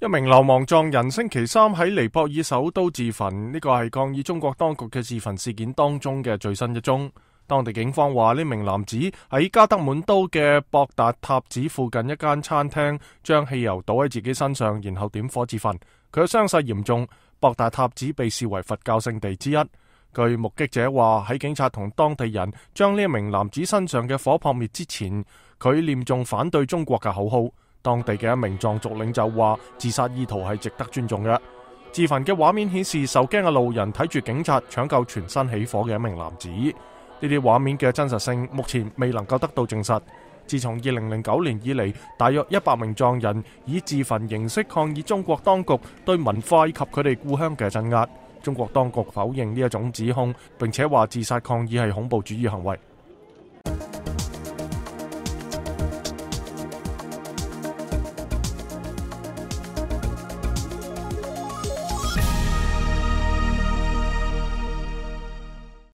一名流亡藏人星期三喺尼泊爾首都自焚，呢個係抗議中國當局嘅自焚事件當中嘅最新一宗。當地警方話呢名男子喺加德滿都嘅博達塔寺附近一間餐廳將汽油倒喺自己身上，然後點火自焚。佢嘅傷勢嚴重。博達塔寺被視為佛教聖地之一。據目擊者話，喺警察同當地人將呢一名男子身上嘅火撲滅之前，佢念誦反對中國嘅口號。當地嘅一名藏族領袖話，自殺意圖係值得尊重嘅。自焚嘅畫面顯示受驚嘅路人睇住警察搶救全身起火嘅一名男子。呢啲畫面嘅真實性目前未能夠得到證實。自從2009年以嚟，大約100名藏人以自焚形式抗議中國當局對文化以及佢哋故鄉嘅鎮壓。中國當局否認呢一種指控，並且話自殺抗議係恐怖主義行為。